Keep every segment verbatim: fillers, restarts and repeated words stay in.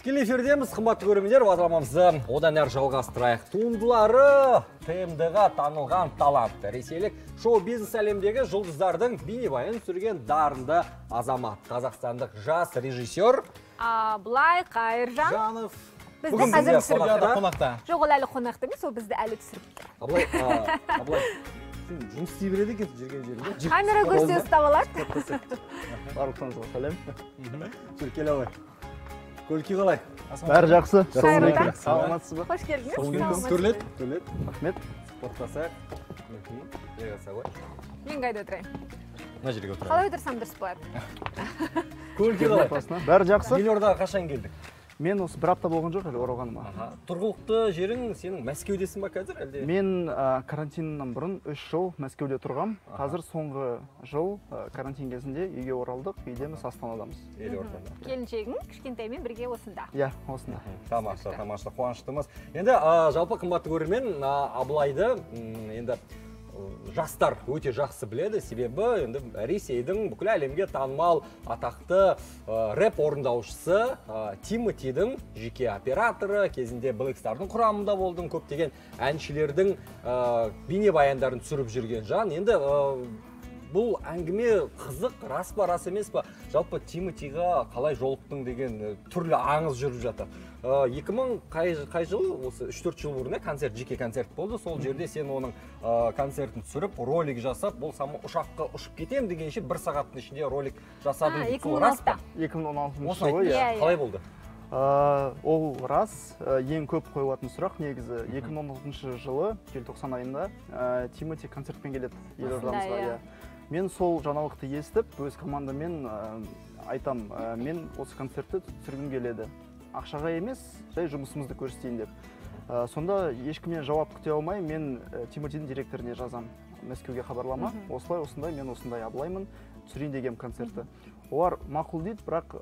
Тікелей эфирдеміз, қымбатты көрермендер, бағдарламамызды одан әрі жалғастырайық. Туындылары ТМД-ға танылған талантты ресейлік шоу-бизнес әлемдегі жұлдыздардың бейнебаянын түсірген дарынды азамат. Қазақстандық жас режиссер Аблай Қайыржан. Бүгін бізде қонақта. Жоқ, ол әлі қонақта емес, ол бізді әлі түсіріпті. Аблай, Аблай, жұмыс істей береді екен жүрген жерінде. Камера көрсе ұстап алады. Барлықтарыңызға сәлем. Жүркел Аблай. Көлкі қалай? Бәрі жақсы. Қайырлы. Саламатсыз ба? Қош келдіңіз. Төрлет, төрлет. Рахмет. Спорттасақ. Мен қайда отырайын? Мына жерге отырайын. Қалай отырсам дұрыс болады? Көлкі қалай? Бәрі жақсы. Елордаға қашан келдің? Мен осы бір апта болған жоқ әлі оралғаныма. Тұрғылықты жерің сенің Мәскеудесің ба қазір әлде? Мен карантиннан бұрын үш жыл Мәскеуде тұрғам. Қазір соңғы жыл карантин кезінде үйге оралдық. Үйдеміз, Астанадамыз. Елордада. Келіншегің кішкентаймен бірге осында. Иә, осында. Тамаша, тамаша, қуаныштымыз. Енді жалпы қымбатты көрермен Аблайды енді жастар өте жақсы біледі, себебі енді Ресейдің бүкіл әлемге танымал атақты рэп орындаушысы Тимотидің жеке операторы, кезінде Black Star'дың құрамында болдым, көптеген әншілердің бейнебаяндарын түсіріп жүрген жан. Енді бұл әңгіме қызық, рас па, рас емес па? Жалпы Тимотиға қалай жолықтың деген түрлі аңыз жүріп жатыр. екі мың қай жыл, осы үш төрт жыл бұрын концерт, жеке концерт болды. Сол жерде сен оның концертін түсіріп, ролик жасап, бұл самы ұшаққа ұшып кетем дегенше бір сағаттың ішінде ролик жасадың. екі мың он алтыда. екі мың он алтыншы жылы, иә. Қалай болды? Ол рас, ең көп қойылатын сұрақ негізі. екі мың он алтыншы жылы, желтоқсан айында, Тимоти концертпен келеді елордамызға. Мен сол жаңалықты естіп, өз командамен айтам, мен осы концертті түсіргім келеді. Ақшаға емес, жай жұмысымызды көрсетейін деп. Сонда ешкімнен жауап күте алмай, мен Тимотидің директоріне жазам. Мәскеуге хабарлама, осылай, осындай, мен осындай Аблаймын, түсірейін деген концертті. Олар мақұл дейді, бірақ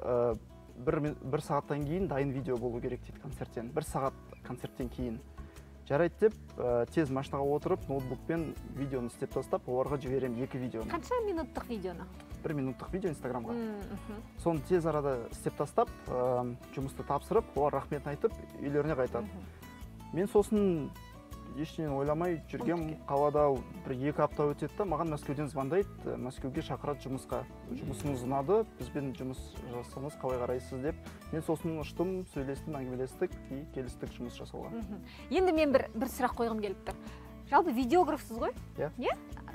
бір сағаттан кейін дайын видео болу керек дейді концерттен. Бір сағат концерттен кейін. Жарайды деп, тез машинаға отырып, ноутбукпен видеоны істеп тастап, оларға жіберем екі видеоны. Қанша минуттық видеоны? Бір минуттық видео инстаграмға. Соны тез арада істеп тастап, жұмысты тапсырып, олар рахметін айтып, үйлеріне қайтады. Мен сосын ештеңені ойламай жүргем, қалада бір екі апта өтеді, маған Мәскеуден звондайды, Мәскеуге шақырады жұмысқа. Жұмысыңыз ұнады, бізбен жұмыс жасаңыз, қалай қарайсыз деп. Мен сосын ұштым, сөйлестім, әңгімелестік и келістік жұмыс жасауға. Енді мен бір сұрақ қойғым келіп тұр. Жалпы видеографсыз ғой? Иә.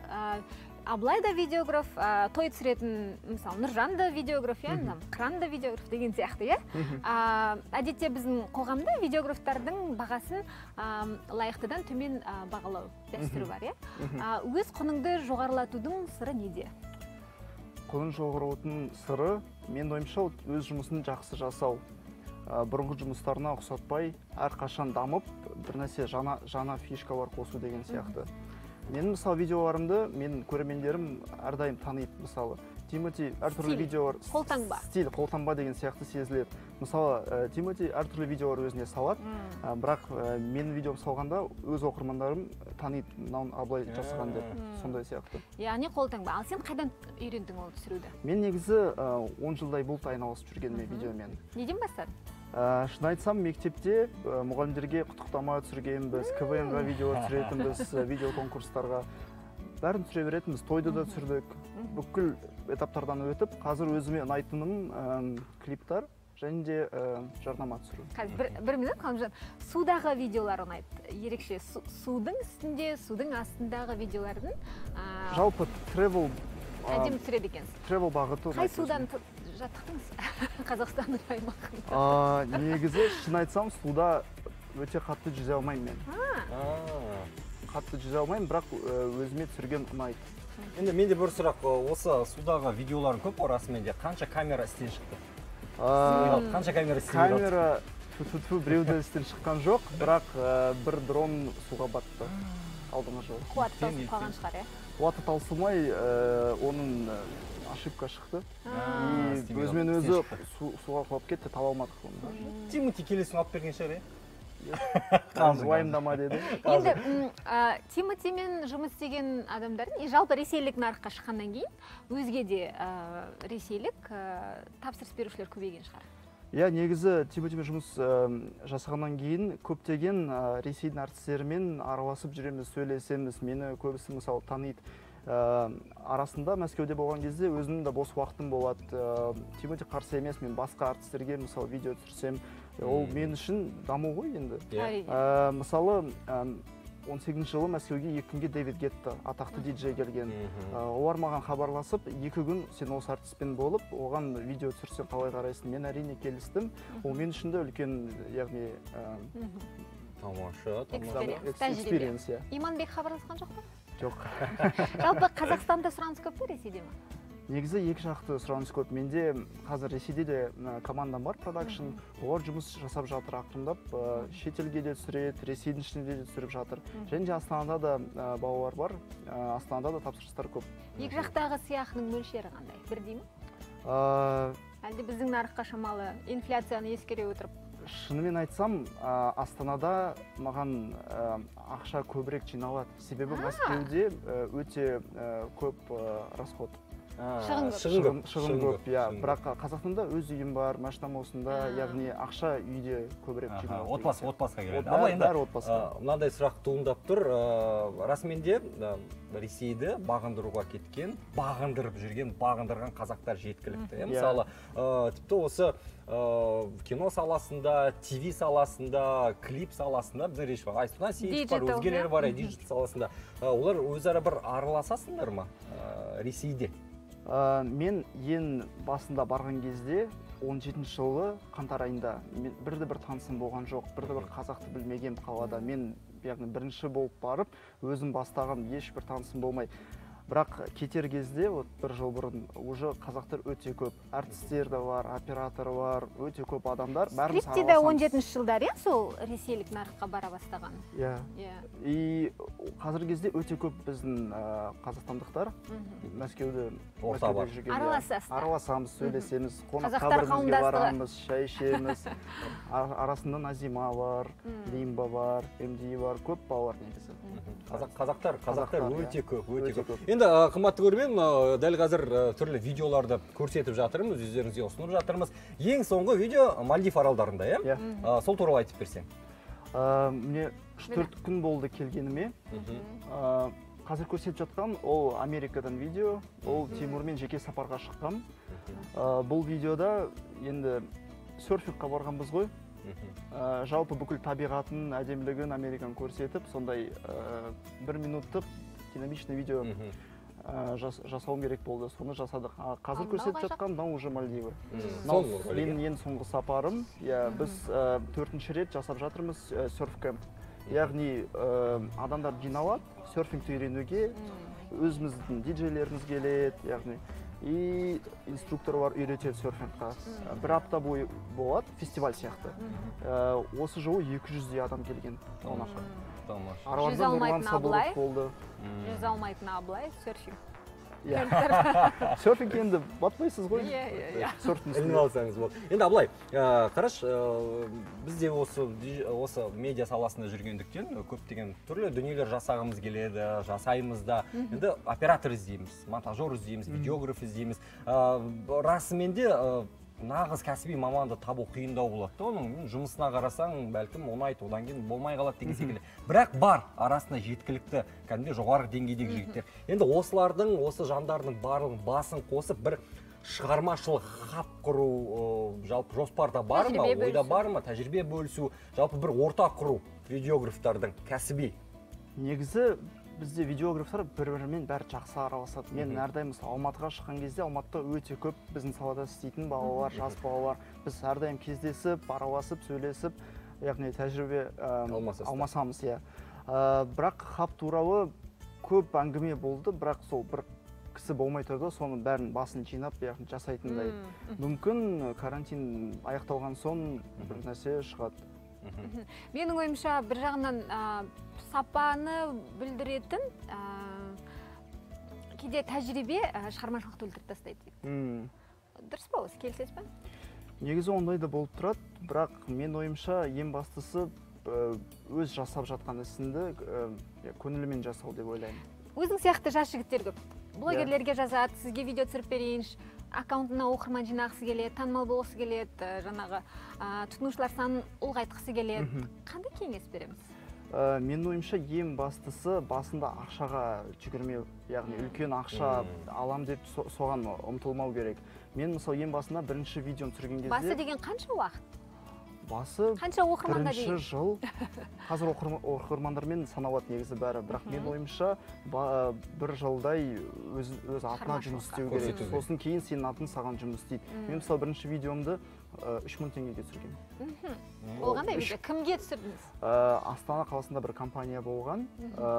Аблай да видеограф, той түсіретін, мысалы, Нұржан да видеограф, Қыран да видеограф деген сияқты, иә? Әдетте біздің қоғамда видеографтардың бағасын лайықтыдан төмен бағалау дәстүрі бар, иә? Өз құныңды жоғарылатудың сыры неде? Құнын жоғарылатудың сыры, мен ойымша өз жұмысын жақсы жасау. Бұрынғы жұмыстарына ұқсатпай, әрқашан дамып, бір нәрсе жаңа фишкалар қосу деген сияқты. Менің мысалы видеоларымды, мен көрермендерім әрдайым таниды, мысалы. Тимоти әртүрлі видеолар... Қолтаңба. Стиль, қолтаңба деген сияқты сезіледі. Мысалы, Тимоти әртүрлі видеолар өзіне салады, бірақ менің видеом салғанда өз оқырмандарым таниды, мынауын Аблай жасаған деп, сондай сияқты. Яғни қолтаңба. Ал сен қайдан үйрендің ол түсіруді? Мен негізі он жылдай болды айналысып жүргеніме видеомен. Неден бастадың? Шын айтсам, мектепте мұғалімдерге құттықтама түсіргенбіз, ка вэ эн-ға видео түсіретінбіз, видео конкурстарға. Бәрін түсіре беретінбіз, тойды да түсірдік. Бүкіл этаптардан өтіп, қазір өзіме ұнайтыным клиптар және де жарнама түсіру. Қазір бір минут, Қалымжан, судағы видеолар ұнайды. Ерекше судың үстінде, судың астындағы видеолардың... Жалпы тревел... Әдем түсіреді екенсіз. Тревел бағыты... Қай судан жаттықтыңыз? Қазақстанның аймағында. Негізі, шын айтсам, суда өте қатты жүзе алмаймын мен. Қатты жүзе алмаймын, бірақ өзіме түсірген ұнайды. Енді менде бір сұрақ, осы судағы видеоларын көп орасымен де қанша камера істен шықты? Қанша камера істен шықты? Камера түту біреуді істен шыққан жоқ, бірақ бір дрон суға батты алдыңғы жыл. Қуаты таусып қалған шығар, е? Қуаты таусылмай, оның ошибка шықты. Өзімен өзі суға құлап кетті, таба алмадық. Тимоти келесін алып берген шығар, е? Уайымдама деді. Енді Тимотимен жұмыс істеген адамдардың, жалпы ресейлік нарыққа шыққаннан кейін, өзге де ресейлік тапсырыс берушілер көбейген шығар. Иә, негізі Тимотимен жұмыс жасағаннан кейін көптеген Ресейдің әртістерімен араласып жүреміз, сөйлесеміз. Мені көбісі мысалы таниды. Арасында Мәскеуде болған кезде өзімнің де бос уақытым болады. Тимоти қарсы емес, мен басқа әртістерге мысалы видео түсірсем, ол мен үшін даму ғой енді. Мысалы он сегізінші жылы Мәскеуге екі күнге Дэвид Гетта, атақты диджей келген. Олар маған хабарласып, екі күн сен осы артистпен болып, оған видео түсірсең қалай қарайсың? Мен әрине келістім. Ол мен үшін де үлкен, яғни тамаша, экспириенс. Иманбек хабарласқан жоқ па? Жоқ. Жалпы Қазақстанда сұраныс көп пе, Ресейде ме? Негізі екі жақты сұраныс көп. Менде қазір Ресейде де командам бар, продакшн. Олар жұмыс жасап жатыр ақырындап. Шетелге де түсіреді, Ресейдің ішінде де түсіріп жатыр. Және де Астанада да балалар бар. Астанада да тапсырыстар көп. Екі жақтағы сыйақының мөлшері қандай? Бірдей ме? Әлде біздің нарыққа шамалы инфляцияны ескере отырып? Шынымен айтсам, Астанада маған ақша көбірек жиналады. Себебі Мәскеуде өте көп расход. Шығын көп, иә. Бірақ Қазақстанда өз үйім бар, машинам осында, яғни ақша үйде көбірек жиналады. Отбасы, отбасыға келеді. Бәрі отбасыға. Мынандай сұрақ туындап тұр. Расыменде Ресейді бағындыруға кеткен, бағындырып жүрген, бағындырған қазақтар жеткілікті. Мысалы, тіпті осы кино саласында, ТВ саласында, клип саласында, біздің речь бар. Айсұна Сейіт бар, өзгелері бар, диджитал саласында. Олар өзара бір араласасыңдар ма Ресейде? Мен ең басында барған кезде он жетінші жылы қаңтар айында бірді бір танысым болған жоқ, бірді бір қазақты білмеген қалада. Мен бірінші болып барып, өзім бастаған ешбір танысым болмай. Бірақ кетер кезде, бір жыл бұрын, уже қазақтар өте көп. Әртістер де бар, оператор бар, өте көп адамдар. Скрипте де он жетінші жылдар, е, сол ресейлік нарыққа бара бастаған. Иә. И қазіргі кезде өте көп біздің қазақстандықтар Мәскеуде араласасыз. Араласамыз, сөйлесеміз, қонаққа бірімізге барамыз, шай ішеміз. Арасында Назима бар, Лимба бар, МД бар, көп балалар негізі. Қазақтар, қазақтар өте көп, өте көп. Енді қымбатты көрермен, дәл қазір түрлі видеоларды көрсетіп жатырмыз, өздеріңізге ұсынып жатырмыз. Ең соңғы видео Мальдив аралдарында, иә? Сол туралы айтып берсең. Мне үш төрт күн болды келгеніме. Қазір көрсетіп жатқан ол Америкадан видео, ол Тимурмен жеке сапарға шыққам. Бұл видеода енді серфингқа барғанбыз ғой. Жалпы бүкіл табиғатын, әдемілігін Американы көрсетіп, сондай бір минуттық динамичный видео жасауым керек болды. Соны жасадық. Қазір көрсетіп жатқан мынау уже Мальдивы. Менің ең соңғы сапарым. Біз төртінші рет жасап жатырмыз серф-кэмп. Яғни адамдар жиналады серфингті үйренуге, өзіміздің диджейлеріміз келеді, яғни и инструктор бар, үйретеді серфингқа. Бір апта бойы болады, фестиваль сияқты. Осы жылы екі жүздей адам келген. Жүз алмайтын Аблай, жүз алмайтын Аблай, серфинг. Серфинг енді батпайсыз ғой. Ілініп алсаңыз болды. Енді Аблай, қараш, бізде осы медиа саласында жүргендіктен көптеген түрлі дүниелер жасағымыз келеді, жасаймыз да. Енді оператор іздейміз, монтажер іздейміз, видеограф іздейміз. Расымен де нағыз кәсіби маманды табу қиындау болады. Оның жұмысына қарасаң, бәлкім оңай, одан кейін болмай қалады деген секілді. Бірақ бар арасында жеткілікті, кәдімгі жоғары деңгейдегі жігіттер. Енді осылардың, осы жандардың барлығын басын қосып бір шығармашылық хаб құру жалпы жоспарда бар ма, ойда бар ма, тәжірибе бөлісу, жалпы бір орта құру видеографтардың кәсіби? Негізі бізде видеографтар бір-бірімен бәрі жақсы араласады. Мен әрдайым Алматыға шыққан кезде Алматыда өте көп біздің салада істейтін балалар, жас балалар. Біз әрдайым кездесіп, араласып, сөйлесіп, яғни тәжірибе алмасамыз. Бірақ хаб туралы көп әңгіме болды, бірақ сол бір кісі болмай тұрды, соның бәрін басын жинап, яғни жасайтындай. Мүмкін карантин аяқталған соң бір нәрсе шығады. Менің ойымша бір жағынан сапаны білдіретін кейде тәжірибе шығармашылықты өлтіріп тастайды дейді. Дұрыс па осы, келісесіз бе? Негізі ондай да болып тұрады, бірақ мен ойымша ең бастысы өз жасап жатқан ісіңді көңілімен жасау деп ойлаймын. Өзің сияқты жас жігіттер көп. Блогерлерге жазады, сізге видео түсіріп берейінші, аккаунтына оқырман жинағысы келеді, танымал болғысы келеді, жаңағы тұтынушылар санын ұлғайтқысы келеді. Қандай кеңес береміз? Менің ойымша ең бастысы басында ақшаға жүгірмеу, яғни үлкен ақша алам деп соған ұмтылмау керек. Мен мысалы ең басында бірінші видеом түсірген кезде... Басы деген қанша уақыт? Басы қанша оқырманға дейін? Бірінші жыл. Қазір оқырмандармен саналады негізі бәрі. Бірақ мен ойымша бір жылдай өз атына жұмыс істеу керек. Сосын кейін сенің атың саған жұмыс істейді. Мен мысалы бірінші видеомды үш мың теңгеге түсірген. Ол қандай видео? Кімге түсірдіңіз? Астана қаласында бір компания болған.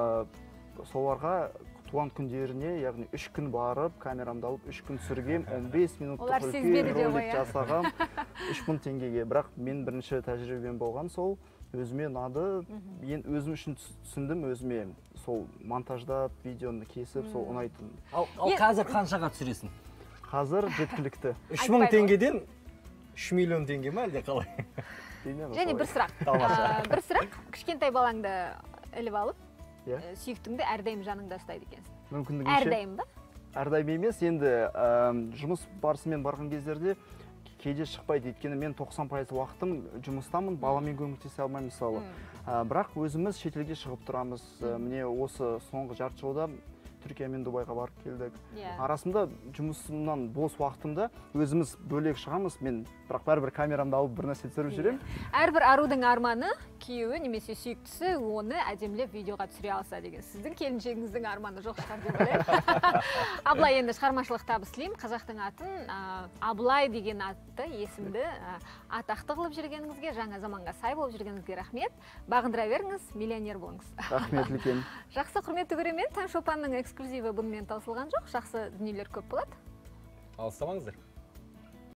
Соларға туған күндеріне, яғни үш күн барып, камерамды алып, үш күн түсіргем, он бес минуттық үлкен ролик жасағам, үш мың теңгеге. Бірақ мен бірінші тәжірибем болған сол, өзіме ұнады, мен өзім үшін түсіндім, өзіме сол монтаждап, видеоны кесіп, сол ұнайтын. Ал қазір қаншаға түсіресің? Қазір жеткілікті. үш мың теңгеден үш миллион теңге ма әлде қалай? Және бір сұрақ. Бір сұрақ, кішкентай балаңды іліп алып, сүйіктіңді әрдайым жаныңда ұстайды екенсің. Мүмкіндігінше. Әрдайым ба? Әрдайым емес, енді жұмыс барысымен барған кездерде кейде шықпайды. Өйткені мен тоқсан пайыз уақытым жұмыстамын, баламен көмектесе алмаймын мысалы. Бірақ өзіміз шетелге шығып тұрамыз. Міне осы соңғы жарты жылда Түркия мен Дубайға барып келдік. Арасында жұмысымнан бос уақытымда өзіміз бөлек шығамыз. Мен бірақ бәрібір камерамды алып бір нәрсе түсіріп жүремін. Әрбір арудың арманы күйеуі немесе сүйіктісі оны әдемілеп видеоға түсіре алса деген. Сіздің келіншегіңіздің арманы жоқ шығар деп ойлаймын. Абылай, енді шығармашылық табыс тілеймін. Қазақтың атын Абылай деген атты есімді атақты қылып жүргеніңізге, жаңа заманға сай болып жүргеніңізге рахмет. Бағындыра беріңіз, миллионер болыңыз. Рахмет үлкен. Жақсы, құрметті көрермен, Таңшолпанның эксклюзиві бұнымен таусылған жоқ. Жақсы дүниелер көп болады. Алыстамаңыздар.